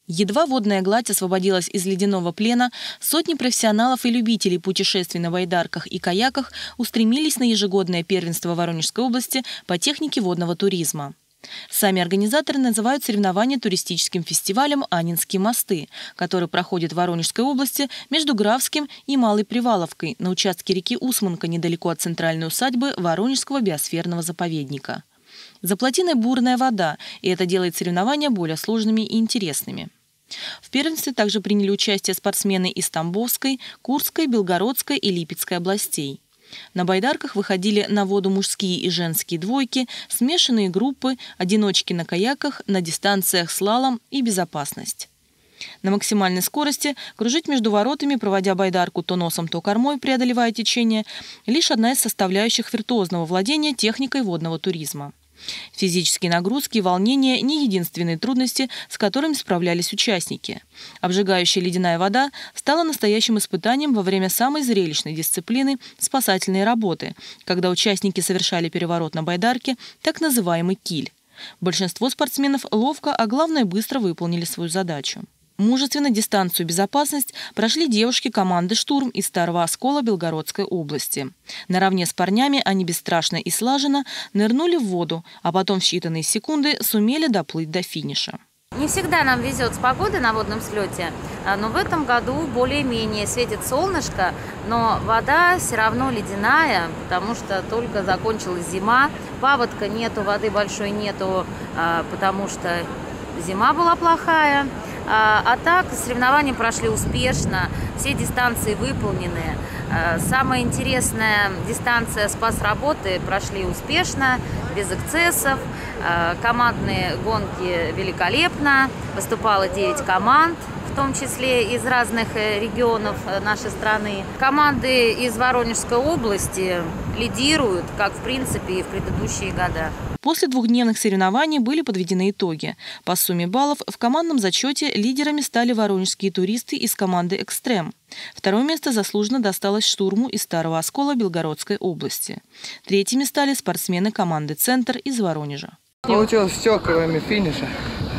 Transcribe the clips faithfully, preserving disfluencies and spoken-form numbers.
Едва водная гладь освободилась из ледяного плена, сотни профессионалов и любителей путешествий на байдарках и каяках устремились на ежегодное первенство Воронежской области по технике водного туризма. Сами организаторы называют соревнования туристическим фестивалем «Аннинские мосты», который проходит в Воронежской области между Графским и Малой Приваловкой на участке реки Усманка недалеко от центральной усадьбы Воронежского биосферного заповедника. За плотиной бурная вода, и это делает соревнования более сложными и интересными. В первенстве также приняли участие спортсмены из Тамбовской, Курской, Белгородской и Липецкой областей. На байдарках выходили на воду мужские и женские двойки, смешанные группы, одиночки на каяках, на дистанциях слалом и безопасность. На максимальной скорости кружить между воротами, проводя байдарку то носом, то кормой, преодолевая течение, лишь одна из составляющих виртуозного владения техникой водного туризма. Физические нагрузки и волнения – не единственные трудности, с которыми справлялись участники. Обжигающая ледяная вода стала настоящим испытанием во время самой зрелищной дисциплины – спасательной работы, когда участники совершали переворот на байдарке, так называемый киль. Большинство спортсменов ловко, а главное быстро выполнили свою задачу. Мужественно дистанцию «Безопасность» прошли девушки команды «Штурм» из Старого Оскола Белгородской области. Наравне с парнями они бесстрашно и слаженно нырнули в воду, а потом в считанные секунды сумели доплыть до финиша. Не всегда нам везет с погодой на водном слете, но в этом году более-менее светит солнышко, но вода все равно ледяная, потому что только закончилась зима, паводка нету, воды большой нету, потому что зима была плохая. А так, соревнования прошли успешно, все дистанции выполнены. Самая интересная дистанция спас-работы прошли успешно, без эксцессов. Командные гонки великолепно. Выступало девять команд, в том числе из разных регионов нашей страны. Команды из Воронежской области лидируют, как в принципе и в предыдущие года. После двухдневных соревнований были подведены итоги. По сумме баллов в командном зачете лидерами стали воронежские туристы из команды «Экстрем». Второе место заслуженно досталось «Штурму» из Старого Оскола Белгородской области. Третьими стали спортсмены команды «Центр» из Воронежа. Получилось все, кроме финиша.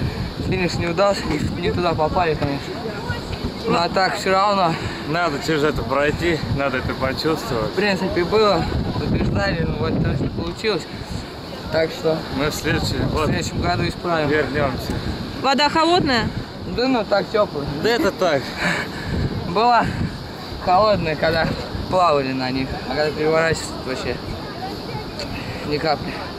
Финиш не удался, не, не туда попали, конечно. Ну а так все равно. Надо через это пройти, надо это почувствовать. В принципе, было, побеждали, но вот раз не получилось. Так что мы в следующем, в следующем году исправим. Вернемся. Вода холодная? Да ну так теплая. Да это так. Была холодная, когда плавали на них, а когда переворачиваться, вообще ни капли.